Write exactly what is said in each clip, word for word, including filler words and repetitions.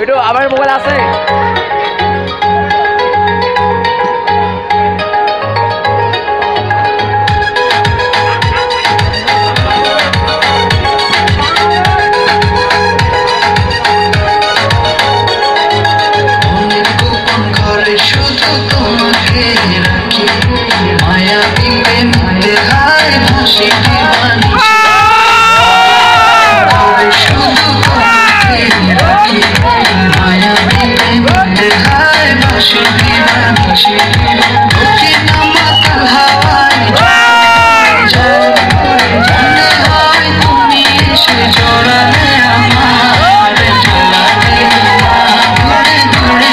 Video আমার mobile আছে। শুধু তোমাকে রাখি মায়া দিবে মধ্যে হায় ভাসি শুধু তোমাকে রাখি মায়া দিবে মধ্যে হায় ভাসি ভাসি ওকে নামাতাল হাওয়ায় যায় মনে হয় তুমি এসে জড়ালে আমার জ্বালালে দূরে দূরে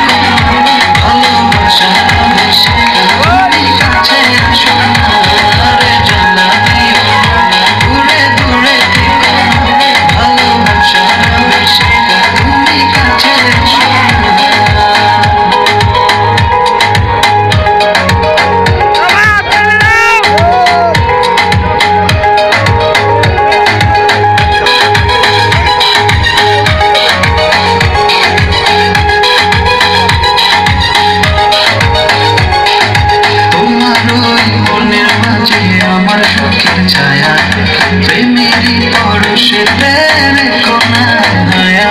ছায়া প্রেমেরই পরশে তেরে কোনা নয়া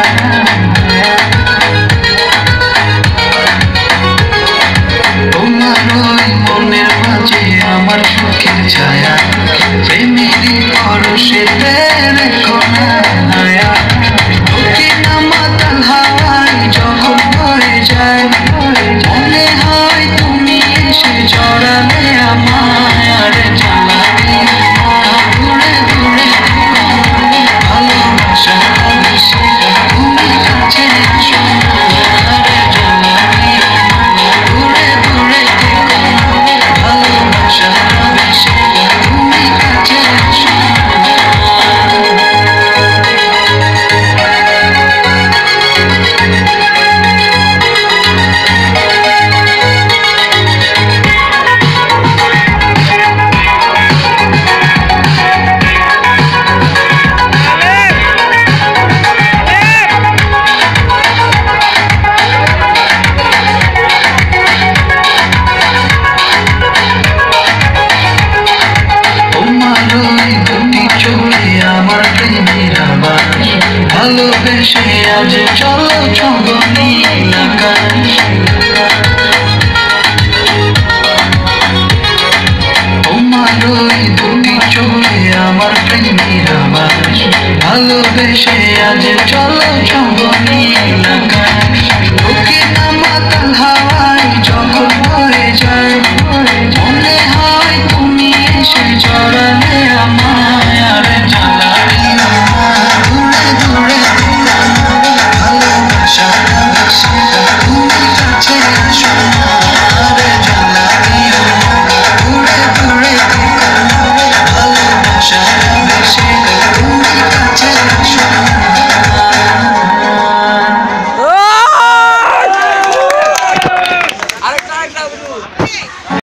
তোমার ওই মনের মাঝে আমার সুখের ছায়া প্রেমেরই পরশে তেরে কোনা নয়া ওকে নামাতাল হাওয়ায় যখন বয়ে যায় মনে হয় তুমি এসে জড়ালে আমায় আর জ্বালালে ভালোবেসে আজ চলো চন্দনী আকাশ তোমার ওই দুটি চোখে আমার প্রেমের আবাস ভালোবেসে আজ চলো চন্দনী আকাশ